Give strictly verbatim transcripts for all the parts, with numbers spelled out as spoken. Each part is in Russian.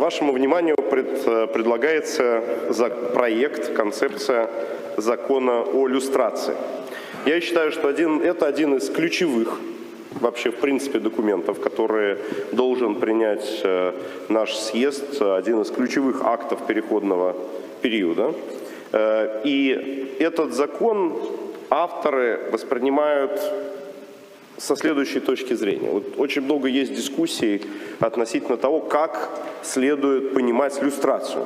Вашему вниманию пред, предлагается проект, концепция закона о люстрации. Я считаю, что один, это один из ключевых вообще, в принципе, документов, которые должен принять наш съезд, один из ключевых актов переходного периода. И этот закон авторы воспринимают со следующей точки зрения. Вот очень много есть дискуссий относительно того, как следует понимать люстрацию.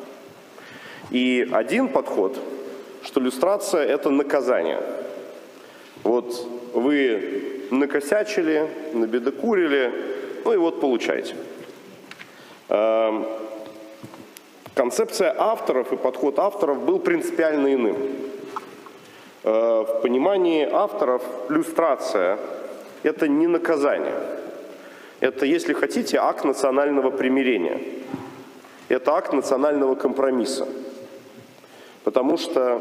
И один подход, что люстрация – это наказание. Вот вы накосячили, набедокурили, ну и вот получайте. Концепция авторов и подход авторов был принципиально иным. В понимании авторов люстрация – это не наказание. Это, если хотите, акт национального примирения. Это акт национального компромисса. Потому что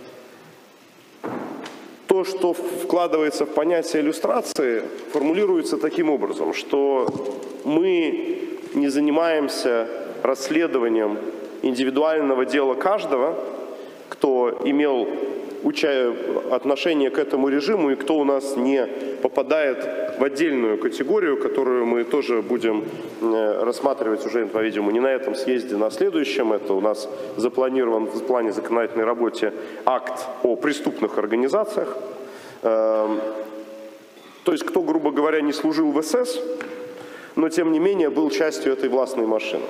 то, что вкладывается в понятие люстрации, формулируется таким образом, что мы не занимаемся расследованием индивидуального дела каждого, кто имел отношение к этому режиму и кто у нас не попадает в отдельную категорию, которую мы тоже будем рассматривать уже, по-видимому, не на этом съезде, на следующем. Это у нас запланирован в плане законодательной работы акт о преступных организациях. То есть кто, грубо говоря, не служил в эс эс, но тем не менее был частью этой властной машины.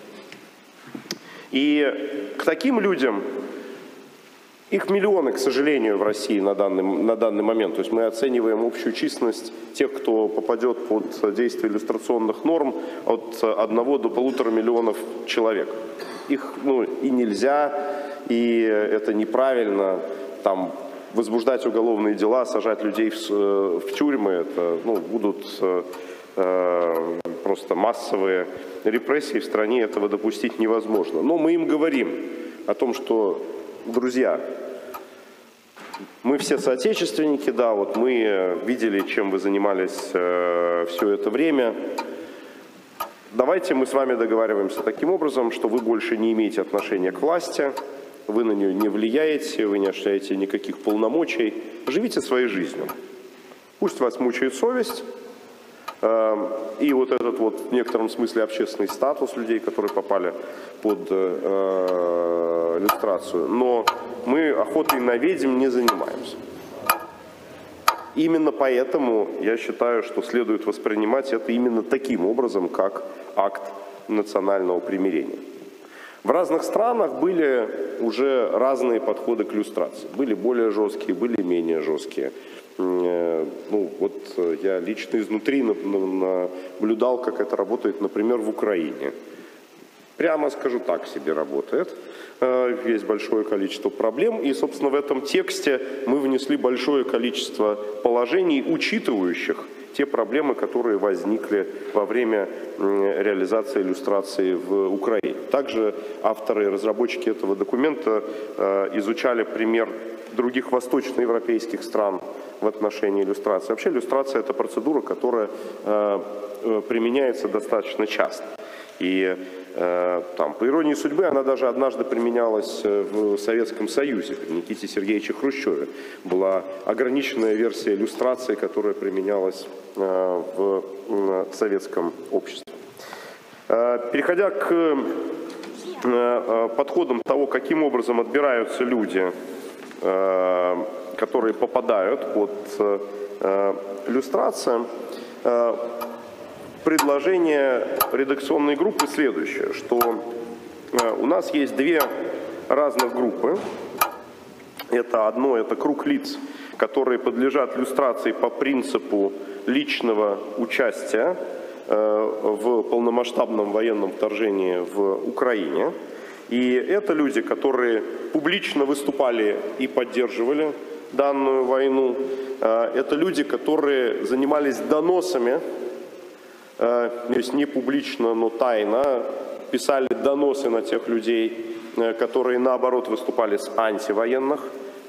И к таким людям, их миллионы, к сожалению, в России на данный, на данный момент. То есть мы оцениваем общую численность тех, кто попадет под действие иллюстрационных норм, от одного до полутора миллионов человек. Их ну, и нельзя, и это неправильно там, возбуждать уголовные дела, сажать людей в, в тюрьмы. Это ну, будут э, просто массовые репрессии в стране, этого допустить невозможно. Но мы им говорим о том, что, друзья, мы все соотечественники, да, вот мы видели, чем вы занимались э, все это время. Давайте мы с вами договариваемся таким образом, что вы больше не имеете отношения к власти, вы на нее не влияете, вы не осуществляете никаких полномочий. Живите своей жизнью. Пусть вас мучает совесть. Э, и вот этот вот в некотором смысле общественный статус людей, которые попали под э, люстрацию. Но мы охотой на ведьм не занимаемся. Именно поэтому я считаю, что следует воспринимать это именно таким образом, как акт национального примирения. В разных странах были уже разные подходы к люстрации. Были более жесткие, были менее жесткие. Ну, вот я лично изнутри наблюдал, как это работает, например, в Украине. Прямо скажу, так себе работает. Есть большое количество проблем. И, собственно, в этом тексте мы внесли большое количество положений, учитывающих те проблемы, которые возникли во время реализации иллюстрации в Украине. Также авторы и разработчики этого документа изучали пример других восточноевропейских стран в отношении иллюстрации. Вообще иллюстрация – это процедура, которая применяется достаточно часто. И там, по иронии судьбы, она даже однажды применялась в Советском Союзе. При Никите Сергеевиче Хрущеве была ограниченная версия иллюстрации, которая применялась в советском обществе. Переходя к подходам того, каким образом отбираются люди, которые попадают под люстрацию, предложение редакционной группы следующее, что у нас есть две разных группы. Это одно, это круг лиц, которые подлежат люстрации по принципу личного участия в полномасштабном военном вторжении в Украине. И это люди, которые публично выступали и поддерживали данную войну. Это люди, которые занимались доносами, то есть не публично, но тайно, писали доносы на тех людей, которые наоборот выступали с антивоенных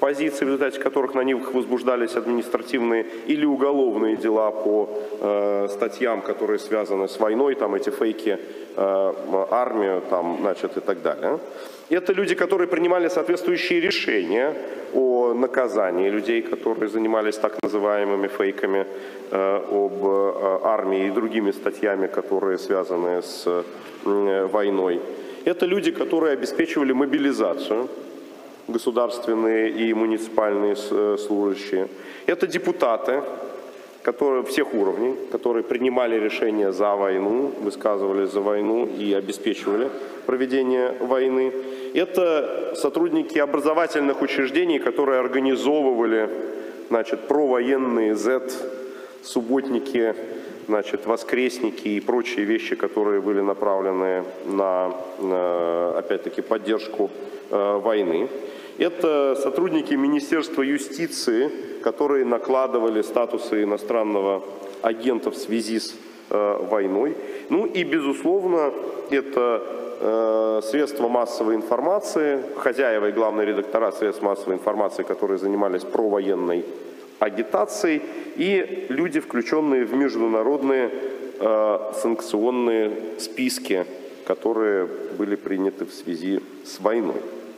позиций, в результате которых на них возбуждались административные или уголовные дела по э, статьям, которые связаны с войной, там эти фейки, э, армию, там, значит, и так далее. Это люди, которые принимали соответствующие решения о наказании людей, которые занимались так называемыми фейками э, об э, армии и другими статьями, которые связаны с э, войной. Это люди, которые обеспечивали мобилизацию, государственные и муниципальные служащие. Это депутаты, которые, всех уровней, которые принимали решения за войну, высказывались за войну и обеспечивали проведение войны. Это сотрудники образовательных учреждений, которые организовывали, значит, провоенные зет, субботники, значит, воскресники и прочие вещи, которые были направлены на, опять-таки, поддержку э, войны. Это сотрудники Министерства юстиции, которые накладывали статусы иностранного агента в связи с э, войной. Ну и, безусловно, это э, средства массовой информации, хозяева и главные редактора средств массовой информации, которые занимались провоенной агитацией, и люди, включенные в международные э, санкционные списки, которые были приняты в связи с войной.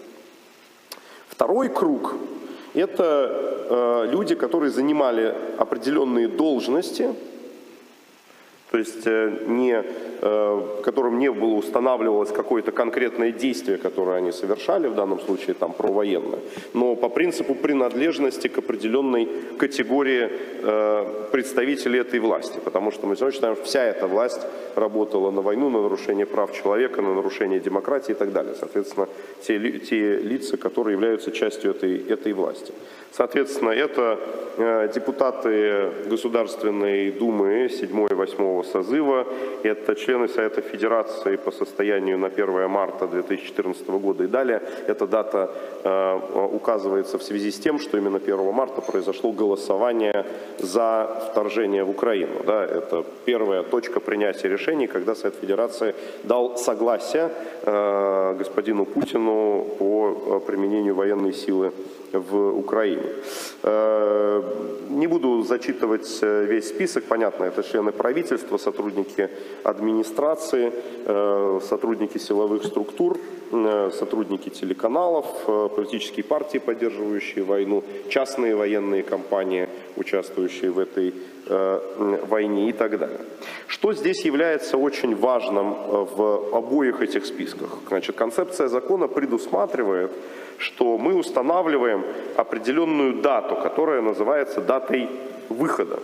Второй круг – это э, люди, которые занимали определенные должности, то есть э, не, э, которым не было устанавливалось какое-то конкретное действие, которое они совершали, в данном случае там провоенное, но по принципу принадлежности к определенной категории э, представителей этой власти. Потому что мы сегодня считаем, что вся эта власть работала на войну, на нарушение прав человека, на нарушение демократии и так далее. Соответственно, те, те лица, которые являются частью этой, этой власти. Соответственно, это э, депутаты Государственной Думы седьмого и восьмого созыва, это члены Совета Федерации по состоянию на первое марта две тысячи четырнадцатого года и далее. Эта дата э, указывается в связи с тем, что именно первого марта произошло голосование за вторжение в Украину. Да, это первая точка принятия решений, когда Совет Федерации дал согласие э, господину Путину по применению военной силы в Украине. Не буду зачитывать весь список, понятно, это члены правительства, сотрудники администрации, сотрудники силовых структур, сотрудники телеканалов, политические партии, поддерживающие войну, частные военные компании, участвующие в этой войне и так далее. Что здесь является очень важным в обоих этих списках? Значит, концепция закона предусматривает, что мы устанавливаем определенную дату, которая называется датой выхода.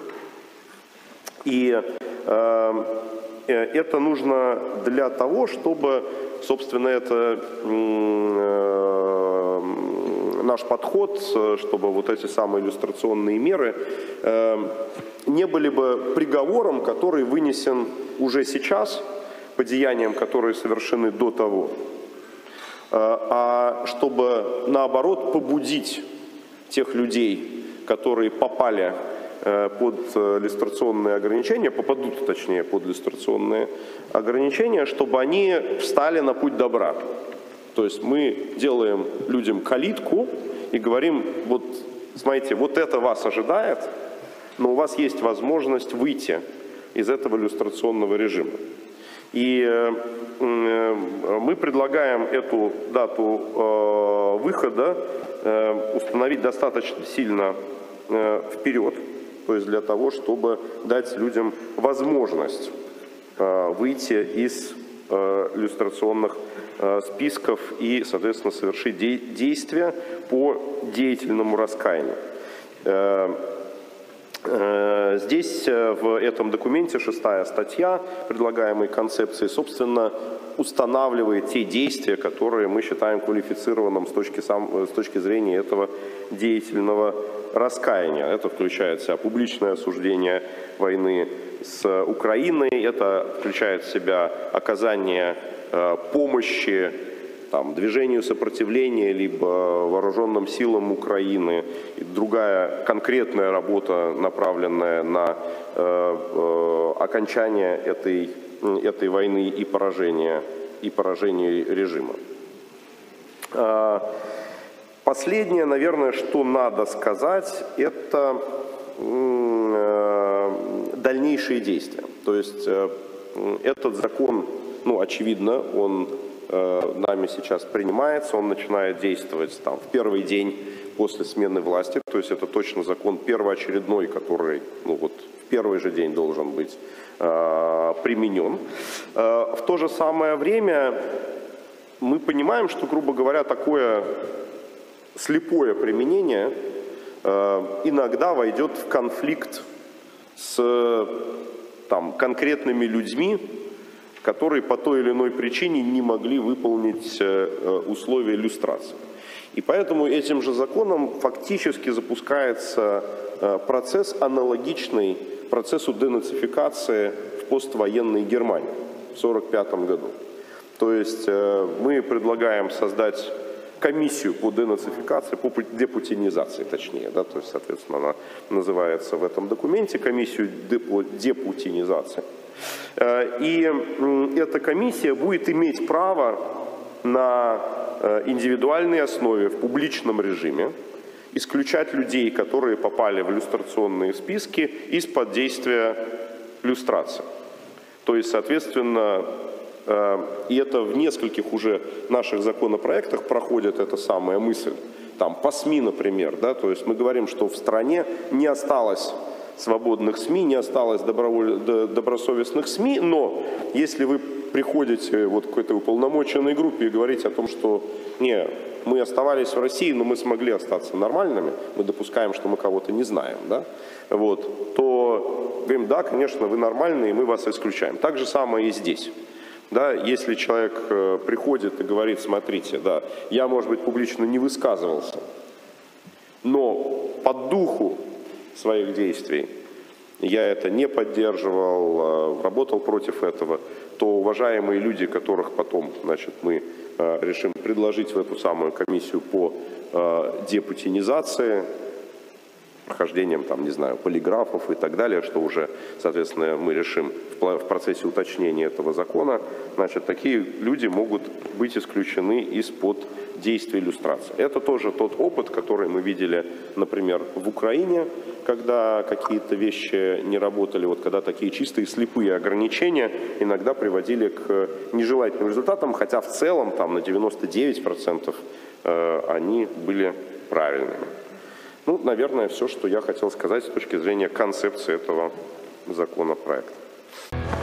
И э, это нужно для того, чтобы, собственно, это э, наш подход, чтобы вот эти самые иллюстрационные меры э, не были бы приговором, который вынесен уже сейчас по деяниям, которые совершены до того, а чтобы, наоборот, побудить тех людей, которые попали под иллюстрационные ограничения, попадут, точнее, под иллюстрационные ограничения, чтобы они встали на путь добра. То есть мы делаем людям калитку и говорим, вот, смотрите, вот это вас ожидает, но у вас есть возможность выйти из этого иллюстрационного режима. И мы предлагаем эту дату выхода установить достаточно сильно вперед, то есть для того, чтобы дать людям возможность выйти из иллюстрационных списков и, соответственно, совершить действия по деятельному раскаянию. Здесь в этом документе шестая статья предлагаемой концепции, собственно, устанавливает те действия, которые мы считаем квалифицированным с точки, сам, с точки зрения этого деятельного раскаяния. Это включает в себя публичное осуждение войны с Украиной, это включает в себя оказание э, помощи там, движению сопротивления, либо вооруженным силам Украины, и другая конкретная работа, направленная на э, э, окончание этой, этой войны и поражение, и поражение режима. Последнее, наверное, что надо сказать, это дальнейшие действия. То есть этот закон, ну, очевидно, он нами сейчас принимается, он начинает действовать там, в первый день после смены власти. То есть это точно закон первоочередной, который, ну, вот, в первый же день должен быть э, применен. Э, в то же самое время мы понимаем, что, грубо говоря, такое слепое применение э, иногда войдет в конфликт с там, конкретными людьми, которые по той или иной причине не могли выполнить условия люстрации. И поэтому этим же законом фактически запускается процесс, аналогичный процессу денацификации в поствоенной Германии в сорок пятом году. То есть мы предлагаем создать комиссию по денацификации, по депутинизации точнее, да, то есть, соответственно, она называется в этом документе комиссию депутинизации. И эта комиссия будет иметь право на индивидуальной основе в публичном режиме исключать людей, которые попали в люстрационные списки, из-под действия люстрации. То есть, соответственно, и это в нескольких уже наших законопроектах проходит эта самая мысль. Там, по СМИ, например, да, то есть мы говорим, что в стране не осталось свободных СМИ, не осталось доброволь... добросовестных СМИ, но если вы приходите вот к этой уполномоченной группе и говорите о том, что не, мы оставались в России, но мы смогли остаться нормальными, мы допускаем, что мы кого-то не знаем, да, вот, то говорим, да, конечно, вы нормальные, мы вас исключаем. Так же самое и здесь. Да, если человек приходит и говорит, смотрите, да, я, может быть, публично не высказывался, но по духу своих действий я это не поддерживал, работал против этого, то уважаемые люди, которых потом, значит, мы решим предложить в эту самую комиссию по депутинизации, прохождением, там, не знаю, полиграфов и так далее, что уже, соответственно, мы решим в процессе уточнения этого закона, значит, такие люди могут быть исключены из-под действия люстрации. Это тоже тот опыт, который мы видели, например, в Украине, когда какие-то вещи не работали, вот когда такие чистые слепые ограничения иногда приводили к нежелательным результатам, хотя в целом там на девяносто девять процентов э, они были правильными. Ну, наверное, все, что я хотел сказать с точки зрения концепции этого законопроекта.